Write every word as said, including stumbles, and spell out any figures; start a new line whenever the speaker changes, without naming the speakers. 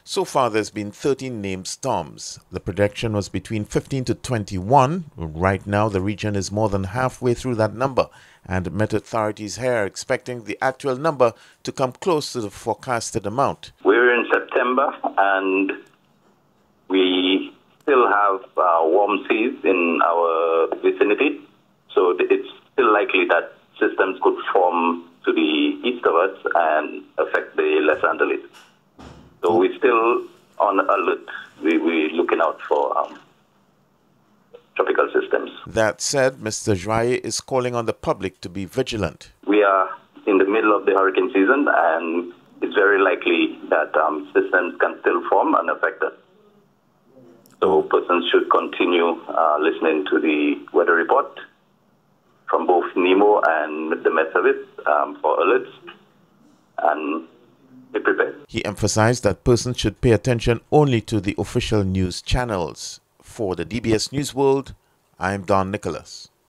So far, there's been thirteen named storms. The projection was between fifteen to twenty-one. Right now, the region is more than halfway through that number, and Met authorities here are expecting the actual number to come close to the forecasted amount.
We're in September, and we still have uh, warm seas in our vicinity, so it's still likely that systems could form to the east of us and affect the Lesser Antilles. So we're still on alert. We, we're looking out for um, tropical systems.
That said, Mister Joye is calling on the public to be vigilant.
We are in the middle of the hurricane season, and it's very likely that um, systems can still form and affect us. So persons should continue uh, listening to the weather report from both NEMO and the Met Service um, for alerts, and be prepared.
He emphasized that persons should pay attention only to the official news channels. For the D B S News World, I'm Don Nicholas.